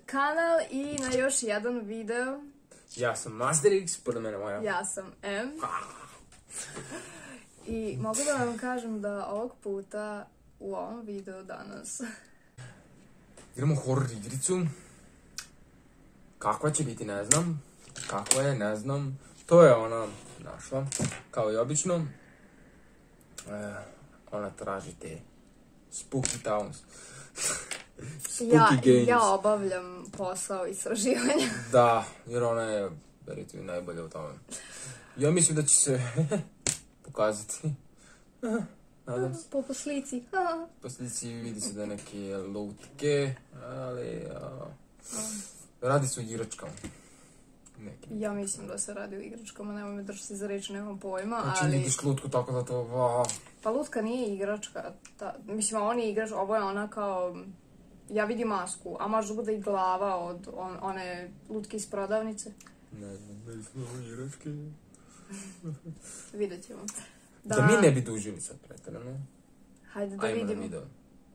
kanal i na još jedan video. Ja sam Masterix, pored mene moja. Ja sam M. I mogu da vam kažem da ovog puta u ovom videu danas Igramo horror igricu. Kakva će biti, ne znam. Kakva je, ne znam. To je ona našla, kao i obično. Ona traži te Spooky Towns. Spooky Games. Ja obavljam posao istraživanja. Da, jer ona je, verujte mi, najbolja u tome. Ja mislim da će se pokazati. Nadam se. Po slici. Po slici vidi se da je neke lutke, ali radi se o igračkama. Ja mislim da se radi o igračkama, nemoj me držati za reč, nemam pojma, Znači ali... vidiš lutku tako da to... Pa lutka nije igračka, mislim, on je igrač, ovo je ona kao... Ja vidim masku, a možda bude i glava od one lutke iz prodavnice. Ne znam, vidi smo igračke. Vidjet ćemo. Da mi ne bi dužili sad pretjerano. Hajde da vidimo. Ajmo na video.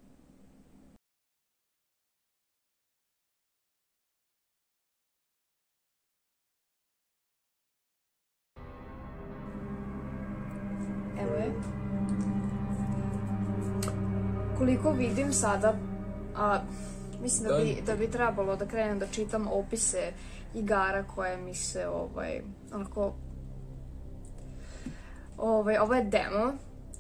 Evo je. Koliko vidim sada, mislim da bi trebalo da krenem da čitam opise igara koje mi se onako... Ovo je demo.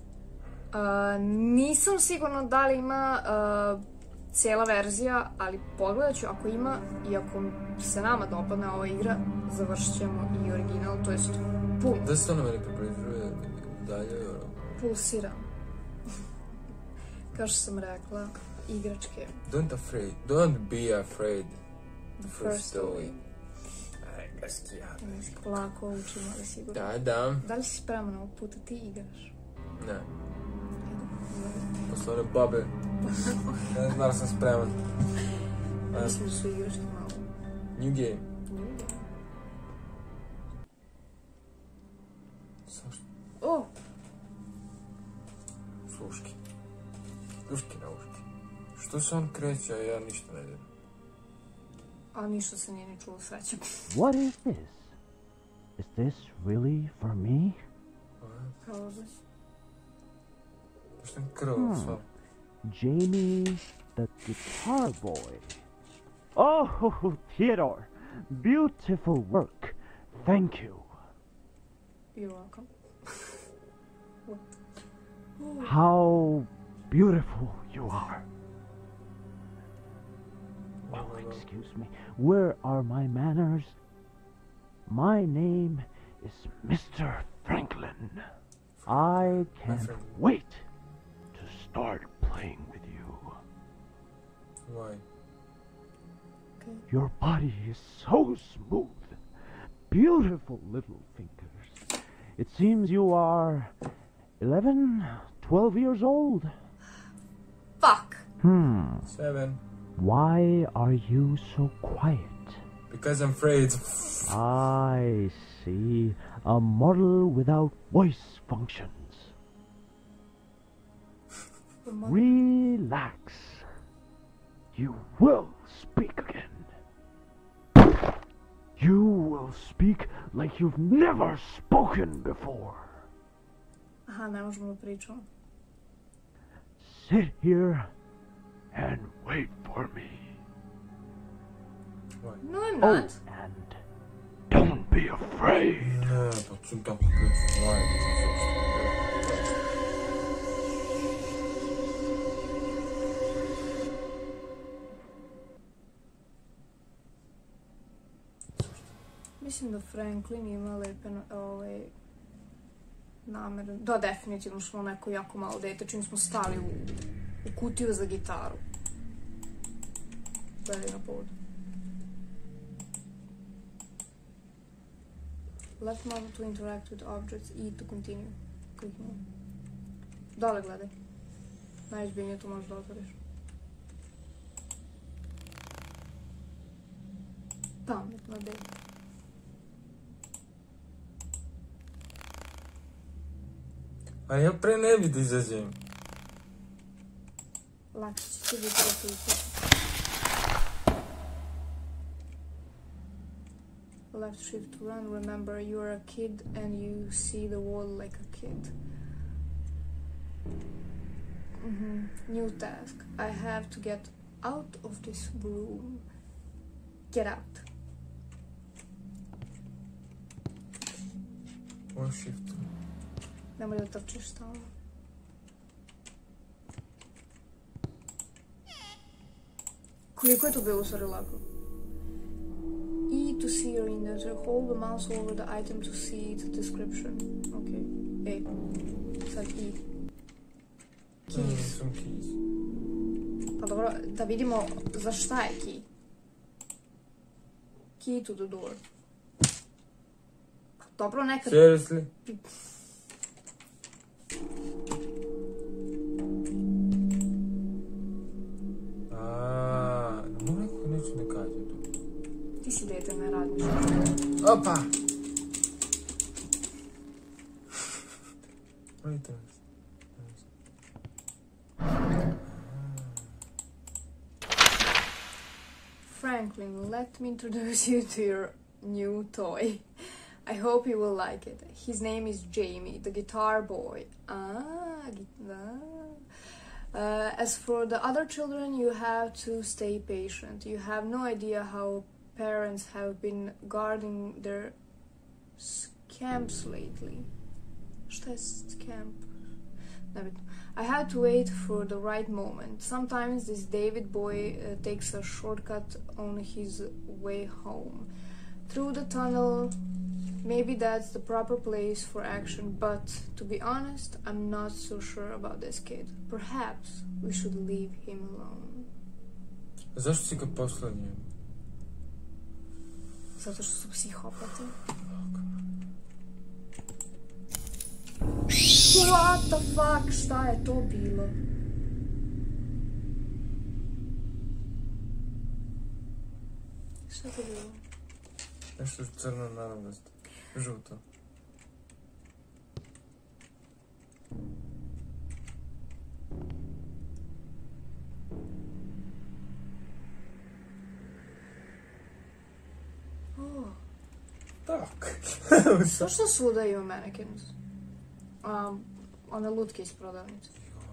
Nisam sigurna da li ima cijela verzija, ali pogledat ću ako ima i ako se nama dopadne ova igra, završit ćemo i original, to jest pun. Da se to na meni približuje dalje? Pulsiram. Kao što sam rekla, igračke. Don't be afraid. The first story. Engleski, ja. Lako učimo, ali sigurno. Da. Da li si spreman ovog puta ti igraš? Ne. Posle one babe. Ne znam da sam spreman. Mislim da su igračke malo. New game. O! Sluški na uški. Što se on kreće, a ja ništa ne vidim. A ništa se nije ni čulo, srećem. What is this? Is this really for me? Probably. Što je krv, sva. Jamie, the guitar boy. Oh, Theodore, beautiful work. Thank you. You're welcome. How beautiful you are. Oh, excuse me. Where are my manners? My name is Mr. Franklin. I can't wait to start playing with you. Why? Okay. Your body is so smooth. Beautiful little fingers. It seems you are 11, 12 years old. Fuck! 7. Why are you so quiet? Because I'm afraid. I see. A model without voice functions. Relax. You will speak again. You will speak like you've never spoken before. Aha, ne možemo da pričamo. Sit here and wait for me. What? No, I'm not. Oh, and don't be afraid. Ne, pa ću tako kreću. Mislim da Franklin ima lepe namere. Da, definitivno smo neko jako malo dete, čim smo stali u kutiju za gitaru. Gledaj na povodu. Left mouse to interact with objects, E to continue. Kliknemo. Dole gledaj. Najizbiljnije to možeš da otvoriš. Pametno, dej. A ja pre ne bi da izađem. Lakše će ti biti da ti Left shift to run. Remember, you're a kid and you see the world like a kid. New task. I have to get out of this room. Get out. Or shift. Nemoj da trčiš stalno. Koliko je to bilo stvari lako? E to see your index. Hold the mouse over the item to see the description. Ok. Sad E. Keys. Some keys. Pa dobro, da vidimo za šta je key. Key to the door. Dobro, nekad... Seriously? Ne mogu neću ne kažem to. Ti si dete, ne radiš. Opa! Franklin, let me introduce you to your new toy. I hope you will like it. His name is Jamie, the guitar boy. As for the other children, you have to stay patient. You have no idea how parents have been guarding their scamps lately. Šta je scamp? Nebitno. I had to wait for the right moment. Sometimes this David boy takes a shortcut on his way home. Through the tunnel, maybe that's the proper place for action, but to be honest, I'm not so sure about this kid. Perhaps we should leave him alone. Zašto si ga poslao njemu? Zato što su psihopati. What the fuck, šta je to bilo? Šta je to bilo? Nešto crno naravnosti. Žuto. Tak. Zašto svuda ima mannequins? One lutke iz prodavnice.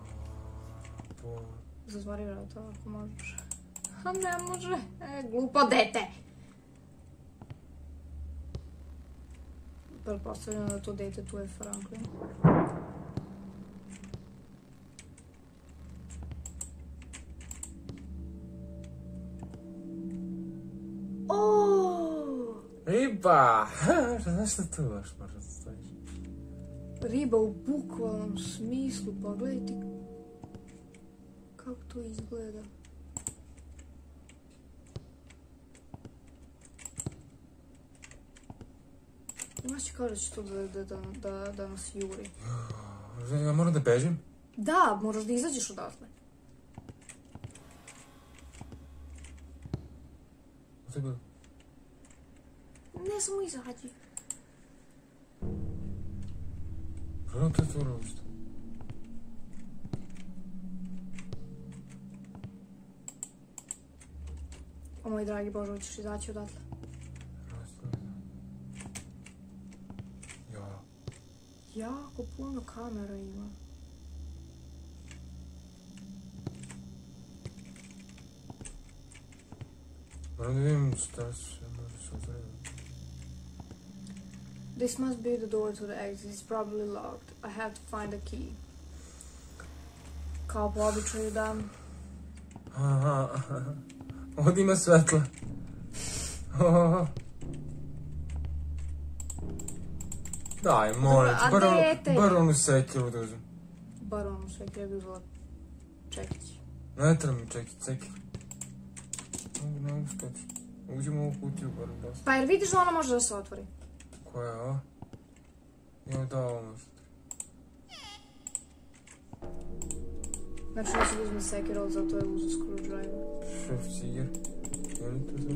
Zatvari vrata ako možeš. A ne može. Glupo dete. Pretpostavljam da to dete tu je Franklin. Riba! Znaš šta tu baš možda stojiš? Riba u bukvalnom smislu, pa gledaj ti kako to izgleda. Imaš ti kao da će to da nas juri. Ja moram da bežim? Da, moraš da izađeš odatle. Šta je bilo? Ne, samo izađi. Želim te to rovište. O moj dragi Bože, hoćeš izaći odatle? Ja. Jako puno kamera ima. Moram da vidim šta se može se otvoriti. This must be the door to the exit. It's probably locked. I have to find a key. Kao po običaju da... Ovdje ima svetla. Daj, molim te, bar onu sekiru da uzem. Bar onu sekiru, ja bi uzela čekić. Ne treba mi čekić, sekir. Ne mogu skoči. Uđemo u ovu kutiju, bar da se. Pa jer vidiš da ona može da se otvori? Koja je ova? Joj, da, ovo može. Znači, neću da uzme sekir, ali zato je uzu screwdriver. Shift cigar. Je li to to?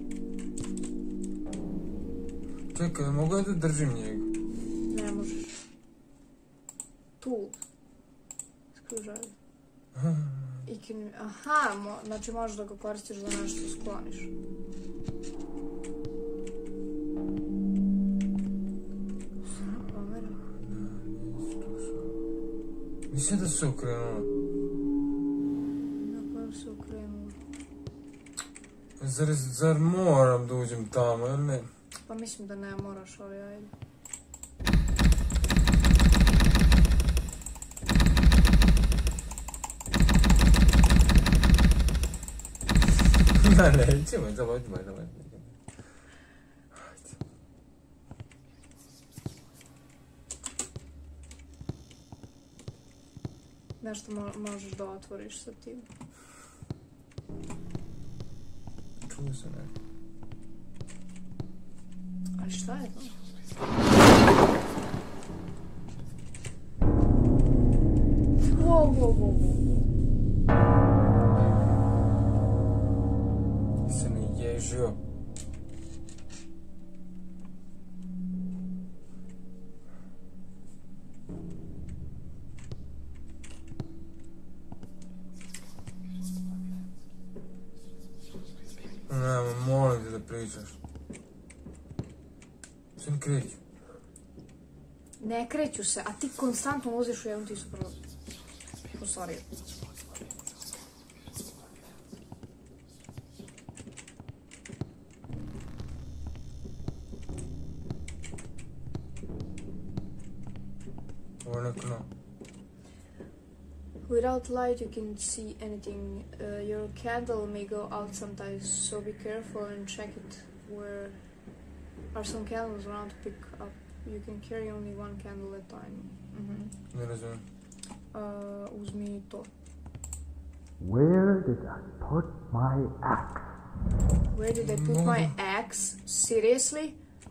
Čekaj, mogu ja da držim njega? Ne možeš. Tool. Screwdriver. Aha, znači možeš da ga koristiš da nešto skloniš. Mislim da se okrenulo. Na kojem se okrenulo? Zar moram da uđem tamo, ili ne? Pa mislim da ne moraš, ali ajde. Ne, ćemo, davaj. Nešto možeš da otvoriš sa tim. Čuo se ne. Ali šta je to? Wow. Se mi ježio. Ne, molim te da pričaš. Se ne kreću. Ne kreću se, a ti konstantno uziš u jednu ti su prvo. Oh, sorry. Ovo je neko no. Without light you can't see anything. Your candle may go out sometimes, so be careful and check it. Where are some candles around to pick up? You can carry only one candle at a time. Ne razumijem. Uzmi to. Where did I put my axe? Where did I put my axe? Seriously?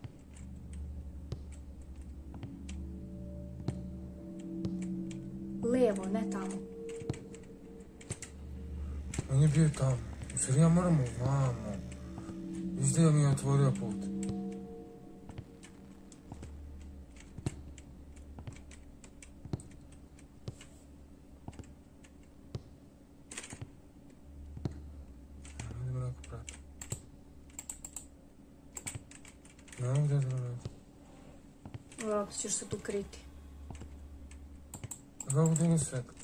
Levo, ne tamo. On je bio tamo. Zar ja moram ovamo? Izgleda mi je otvorio put. Idemo neko prati. Ne mogu da zvrati. Vjerojatno ćeš se tu kriti. Kako dugo svetlo?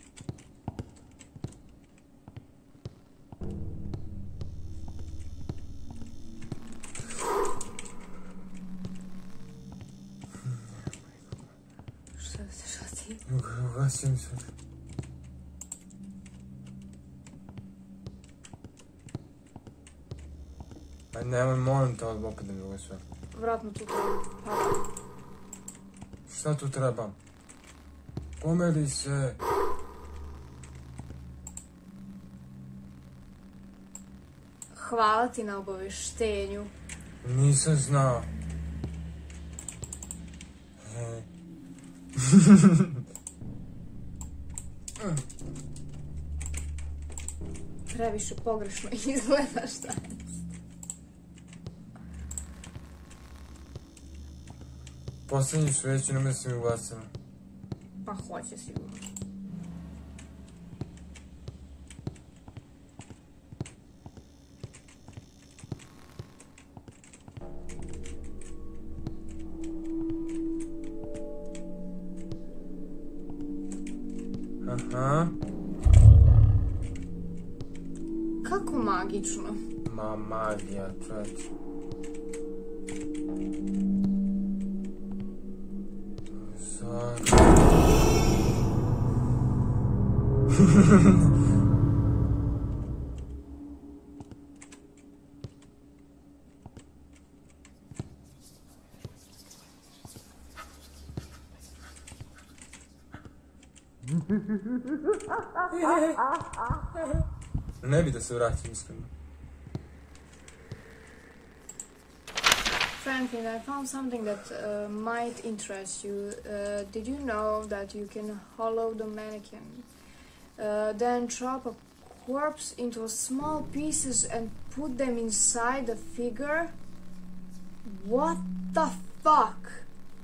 Šta ti? Ugasio mi se. Ajde, nemoj, molim te opet da mi ugasio svetlo. Vjerojatno tu treba. Šta tu treba? Pomeri se. Hvala ti na obaveštenju. Nisam znao. Previše pogrešno izgleda, šta je? Posljednju sveću, ne mislim ugasila. Pa hoće sigurno. Aha. Kako magično. Ma magija, čovječ. Ne bi da se vraćam, iskreno. Franklin, I found something that might interest you. Did you know that you can hollow the mannequin? Then chop a corpse into small pieces and put them inside the figure? What the fuck?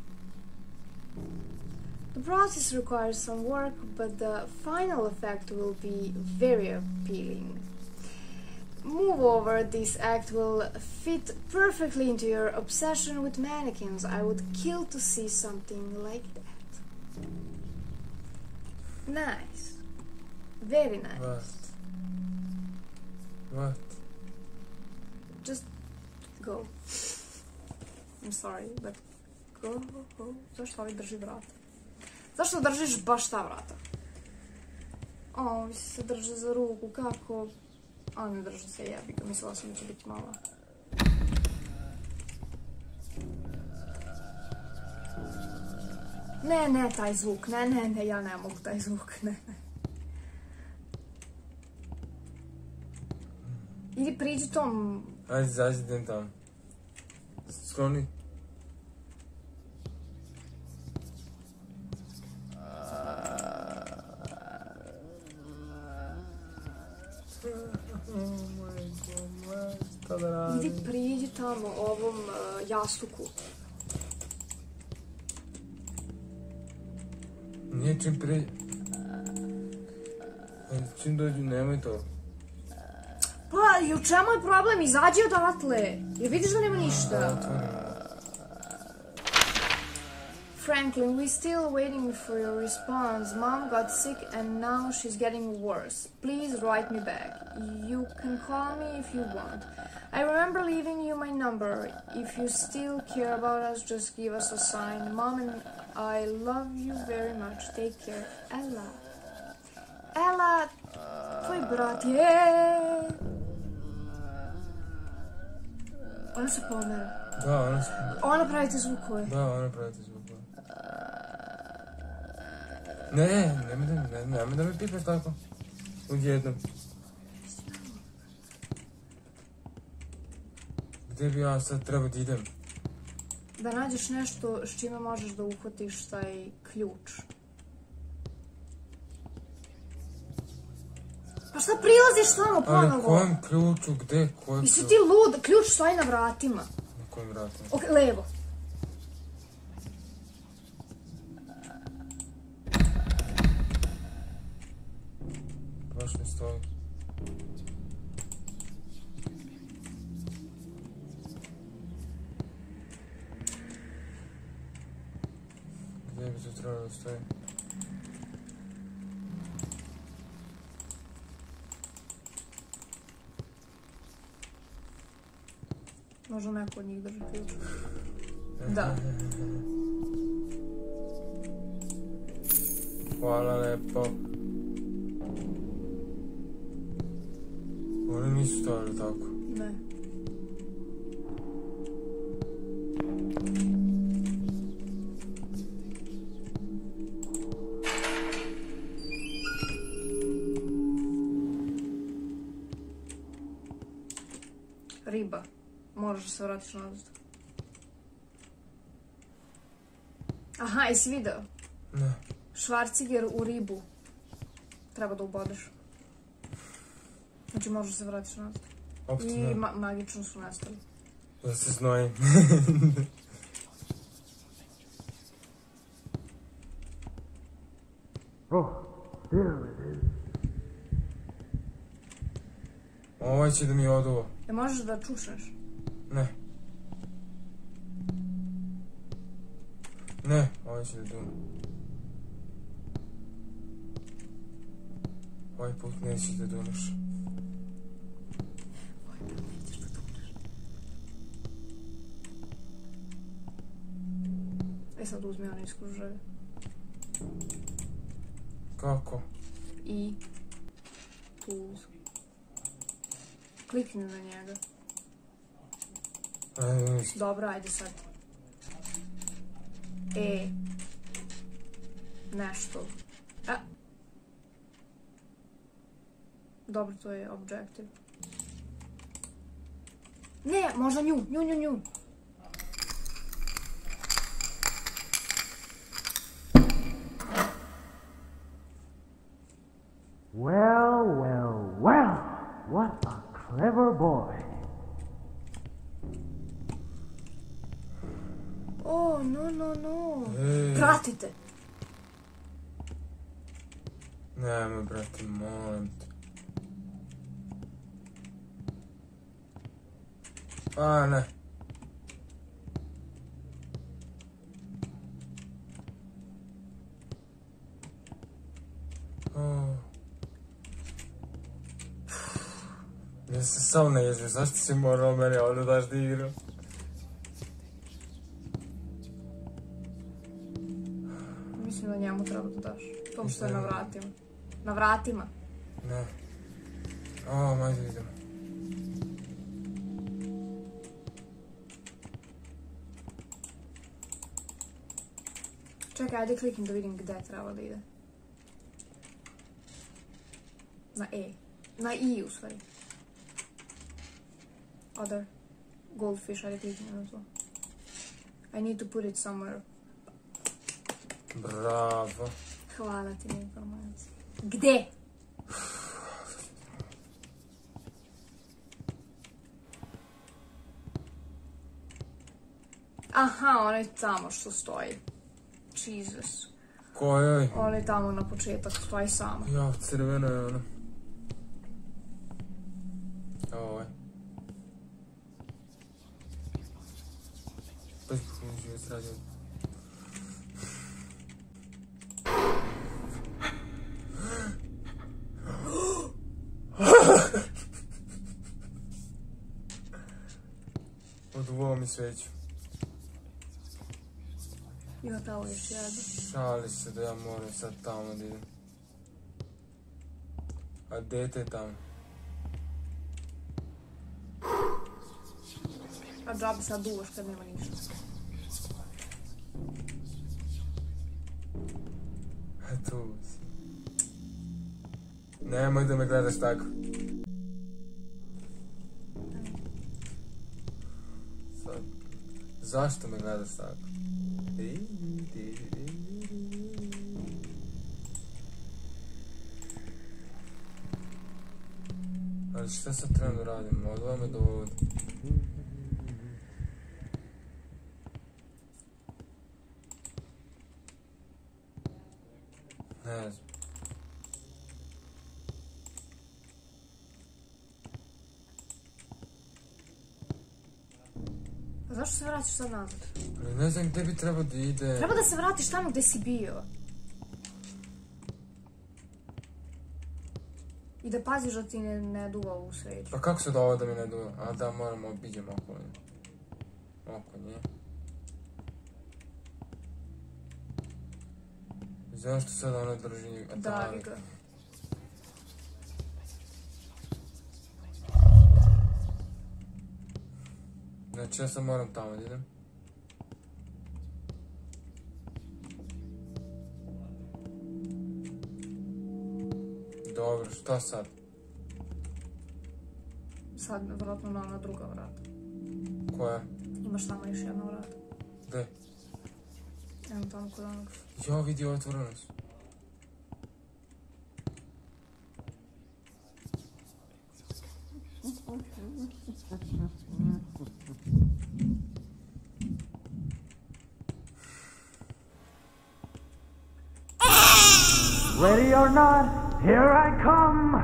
The process requires some work, but the final effect will be very appealing. Moreover, this act will fit perfectly into your obsession with mannequins. I would kill to see something like that. Nice. Very nice. What? Just go. I'm sorry, but go. Zašto ovi drži vrata? Zašto držiš baš ta vrata? Ovi se drže za ruku, kako? A ne drže se, jebi ga, mislila sam da će biti malo. Ne, taj zvuk, ne, ja ne mogu taj zvuk, ne. Idi priđi tom... Ajde, zazidem tamo. Skloni. Idi priđi tamo ovom jastuku. Nije čim priđi. Čim dođu, nemoj to. Pa, i u čemu je problem? Izađi odatle. Jer vidiš da nema ništa. Franklin, we're still waiting for your response. Mom got sick and now she's getting worse. Please write me back. You can call me if you want. I remember leaving you my number. If you still care about us, just give us a sign. Mom and I love you very much. Take care. Ella. Ella, tvoj brat je... Ona se pomera. Da, ona se... Ona pravi te zvukove. Da, ona pravi te zvukove. Nemoj da me pipaš tako. Odjednom. Gdje bi ja sad trebao da idem? Da nađeš nešto s čime možeš da uhvatiš taj ključ. Pa šta prilaziš tamo ponovo? Ali kojem ključu, gdje, kojem ključu? Jesi ti lud? Ključ stoji na vratima. Na kojem vratima? Ok, levo. Baš mi stoji. Gdje bi to trebalo da stoji? Možda neko od njih drži ključ. Da. Hvala lepo. Oni nisu stojali tako. Ne. Riba. Moraš da se vratiš nazad. Aha, jesi video? Ne. Švarciger u ribu. Treba da ubodeš. Znači možeš da se vratiš nazad. Opet I ne. magično su nestali. Da se znojim. Oh, there it is. Ovaj će da mi oduva. Možeš da čušneš? Ne. Ne, ovaj će da dune. Ovaj put neće da duneš. Sad uzmi one iskružave. Kako? I tools. Klikni na njega. Dobro, ajde sad. Nešto. Dobro, to je objective. Ne, možda nju. Well, what a clever boy. Oh, no. Ej. Pratite. Nemoj, brate, molim te. A, ne. se sam ne ježi, zašto si morao meni ovdje daš da igram? Mislim da njemu treba da daš. Tom što je na vratima. Na vratima. Ne. O, majde idemo. Čekaj, ajde kliknim da vidim gdje treba da ide. Na E. Na I u stvari. Other. Goldfish, ajde kliknim na to. I need to put it somewhere. Bravo. Hvala ti na informaciji. Gde? Aha, onaj tamo što stoji. Jesus. Kojoj? Onaj tamo na početak stoji samo. Ja, crveno je ono. Ovo je. Pa život srađen. Oduvao mi sveću. Ima tamo još jedan. Šali se da ja moram sad tamo da idem. A dete je tamo. A džabe sad duvaš kad nema ništa. A tu si. Nemoj da me gledaš tako. Sad. Zašto me gledaš tako? Ali šta sad trebam da radim? Odvaj me do ovdje. Ne znam. A zašto se vraćaš sad nazad? Ali ne znam gdje bi trebao da ide. Treba da se vratiš tamo gdje si bio. I da paziš da ti ne duva u sveću. Pa kako se da ovo da mi ne duva? A da, moramo obiđemo oko nje. Oko nje. Zašto sad ona drži Atari? Da, ga. Znači ja sad moram tamo da idem. Dobro, šta sad? Sad vjerojatno na ona druga vrata. Koja? Imaš tamo još jedna vrata. Gde? Evo tamo kod onog. Ja vidi otvoreno su. Ready or not, here I come.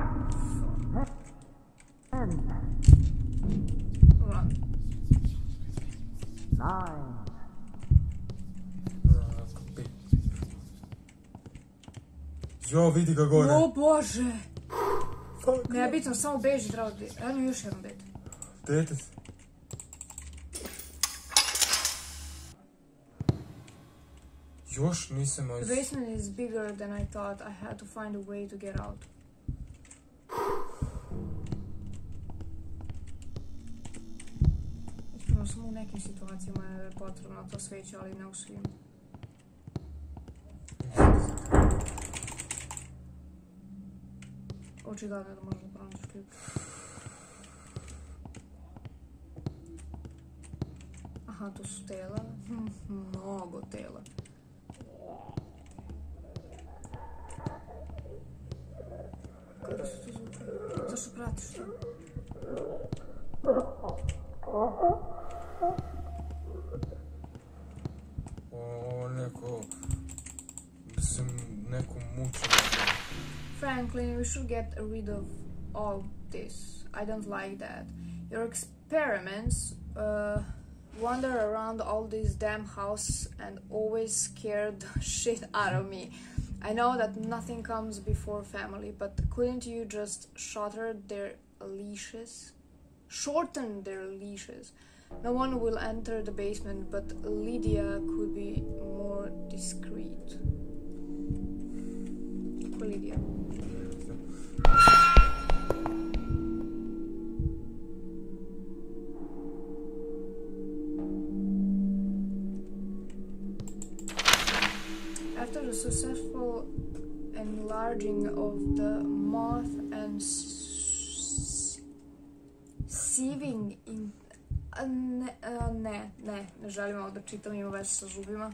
Ten, Run. 9. Jo, vidi ga gore. O Bože! Fuck. Ne, bitno, samo beži, treba da... Evo mi još jedno dete. Dete se. Još nisam... The basement is bigger than I thought. I had to find a way to get out. Iskreno, samo u nekim situacijama je potrebno to sveće, ali ne u svim. Očigledno je da možda pronaći ključ. Aha, to su tela. Mnogo tela. Kako su to zvuče? Zašto pratiš to? O, neko... Sam neko mučio. Franklin, we should get rid of all this. I don't like that. Your experiments wander around all this damn house and always scare the shit out of me. I know that nothing comes before family, but couldn't you just shutter their leashes. Shorten their leashes. No one will enter the basement, but Lydia could be more discreet. Ko Lydia? After the successful enlarging of the moth and sieving in... Ne želim ovo da čitam, ima veze sa zubima.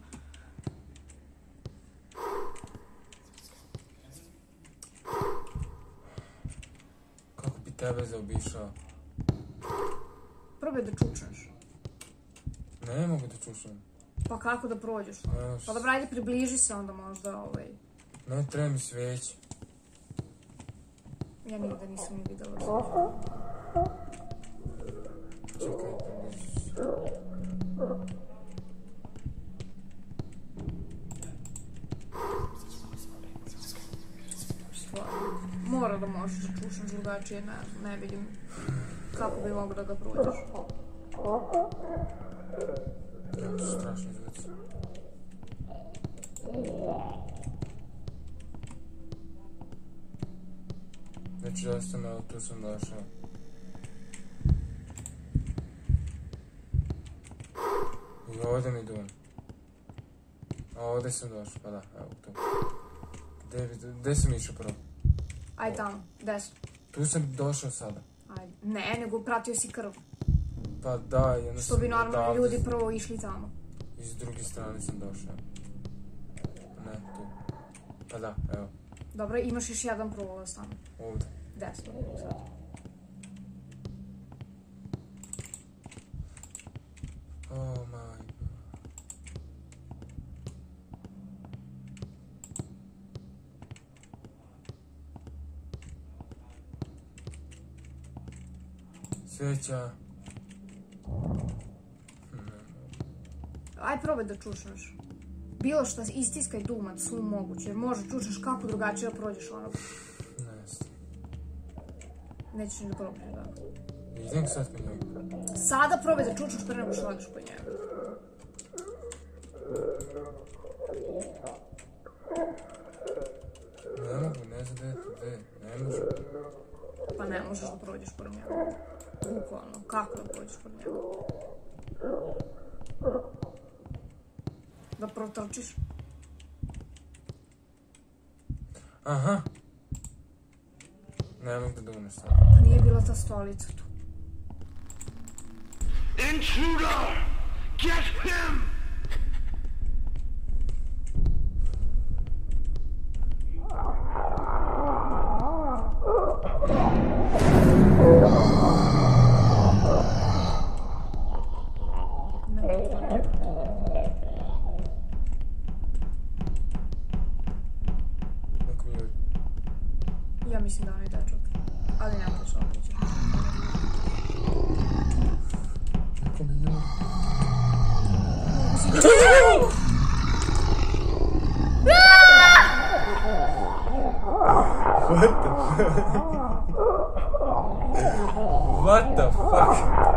Kako bi tebe zaobišao? Probaj da čučneš. Ne mogu da čušam. Pa kako da prođeš? Pa dobro, ajde približi se onda možda Ne treba mi sveće. Ja nikada nisam ni videla sveće. Čekaj, približi se. Mora da možeš da čušaš drugačije, ne vidim kako bi mogo da ga prođeš. Ja, to su strašni zvuci. Znači, dosta me, tu sam došao. I ovdje mi idem. A ovdje sam došao, pa da, evo tu. Gdje sam išao prvo? Ajde tamo, desno. Tu sam došao sada. Ajde. Ne, nego pratio si krv. Pa da, jednostavno... Što bi normalno ljudi prvo išli tamo. I s druge strane sam došao. Ne, tu. Pa da, evo. Dobro, imaš još jedan prolaz tamo. Ovdje. Desno, sad. Oh my god. Sveća. Aj probaj da čušnaš. Bilo što istiskaj dumat, svu moguće, jer može čušnaš kako drugačije da prođeš ono. Ne znam. Nećeš ni da probaš, da. Idem sad kod njega. Sada probaj da čučnaš pre nego što odeš kod njega. Ne mogu, ne znam gdje, ne može. Pa ne možeš da prođeš kod njega. Bukvalno, kako da prođeš kod njega? Da protrčiš? Aha. Ne mogu da uneš sad. Pa nije bila ta stolica tu. Intruder! Get him! Ja mislim da on je dečak, ali ne možeš oprići. Neko mi je... What the fuck?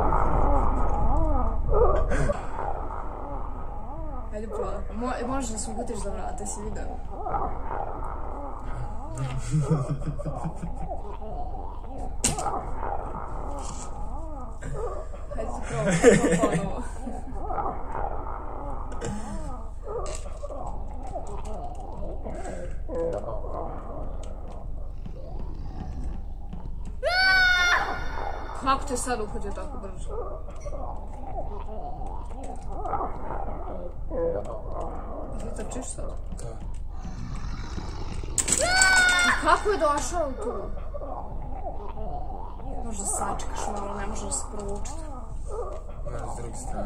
Ajde probaj. Možeš da se ugutiš za vrata, si vidio? Hajde se probaj, ponovo. Kako te sad uhvatio tako brzo? Ti trčiš sad? Da. Kako je došao tu? Možda sačekaš malo, ne može da se provučiti. Ne, s druge strane.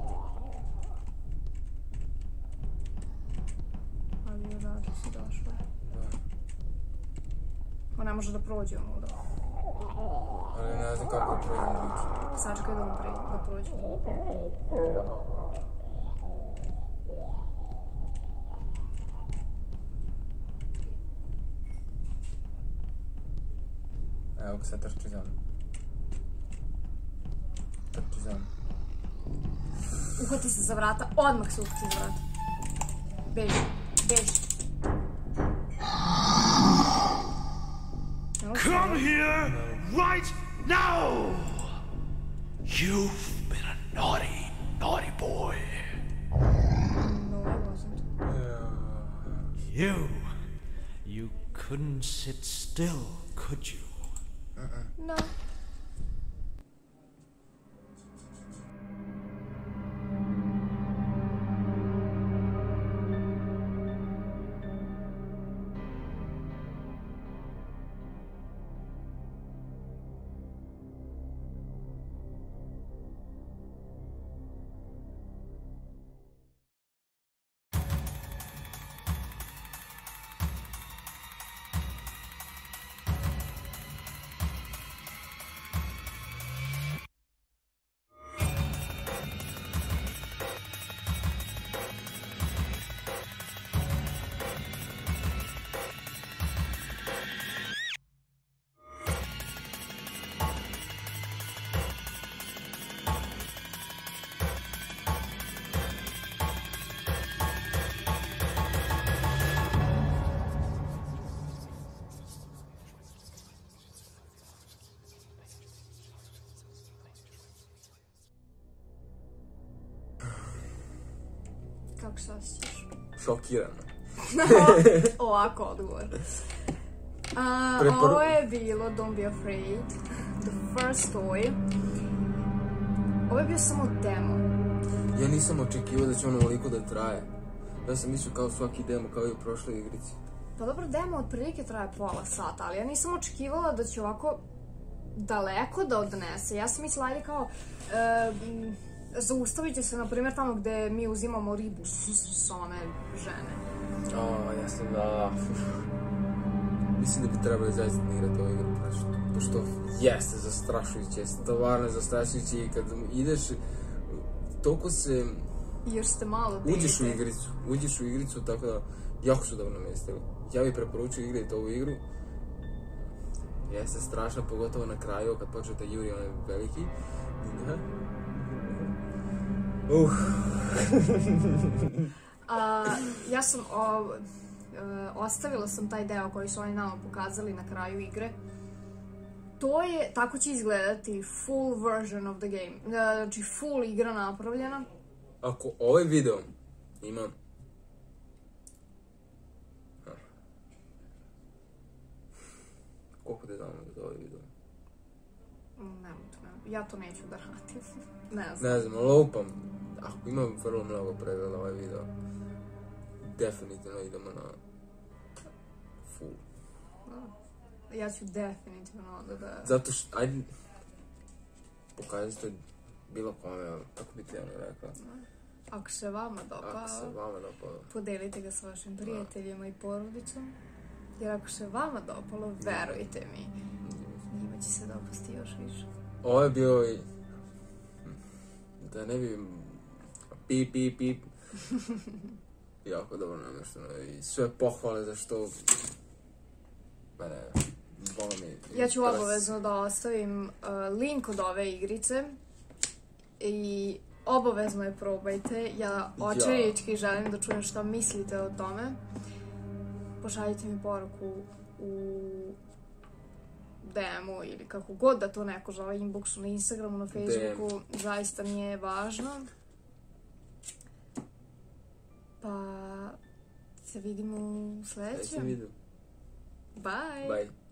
Ali odakle si došao? Da. On ne može da prođe onuda. Ali ne znam kako da prođem drugi. Sačekaj da on da prođe. Evo ga sad trči za mnom. Partizan. Uhvati se za vrata, odmah se uhvati za vrata. Beži, beži. Come here right now! You've been a naughty, naughty boy. No, I wasn't. You couldn't sit still, could you? No. Kako se osjećaš? Šokirano. Ovako odgovor. Ovo je bilo Don't Be Afraid, the first toy. Ovo je bio samo demo. Ja nisam očekivao da će ono ovoliko da traje. Ja sam mislio kao svaki demo, kao i u prošloj igrici. Pa dobro, demo otprilike traje pola sata, ali ja nisam očekivala da će ovako daleko da odnese. Ja sam mislila, ajde kao, zaustavit će se, na primjer, tamo gde mi uzimamo ribu s one žene. Ja sam da... Mislim da bi trebali zaista igrati ovu igru, pošto jeste zastrašujuće, stvarno zastrašujuće i kad ideš, toliko se... Jer ste malo dete. Uđeš u igricu, tako da jako su dobro namestili. Ja bih preporučio igrati ovu igru. Jeste strašno, pogotovo na kraju, kad počete juri onaj veliki. Ja sam ostavila sam taj deo koji su oni nama pokazali na kraju igre. To je, tako će izgledati full version of the game. Znači full igra napravljena. Ako ovaj video ima... Koliko te damo za ovaj video? Ja to neću da radim. Ne znam, lupam. Ako ima vrlo mnogo pregleda ovaj video, definitivno idemo na full. Ja ću definitivno onda da... Zato što, ajde, pokažite bilo kome, kako bi ti ono rekla. Ako se vama dopao, podelite ga s vašim prijateljima i porodicom. Jer ako se vama dopalo, verujte mi, njima će se dopasti još više. Ovo je bio i... Da ne bi... Pip. Jako dobro namješteno i sve pohvale za što... Mene, boga mi... Ja ću obavezno da ostavim link od ove igrice i obavezno je probajte. Ja očajnički želim da čujem šta mislite o tome. Pošaljite mi poruku u DM-u ili kako god da to neko zove, inboxu na Instagramu, na Facebooku, zaista nije važno. Pa se vidimo u sljedećem. Bye! Bye!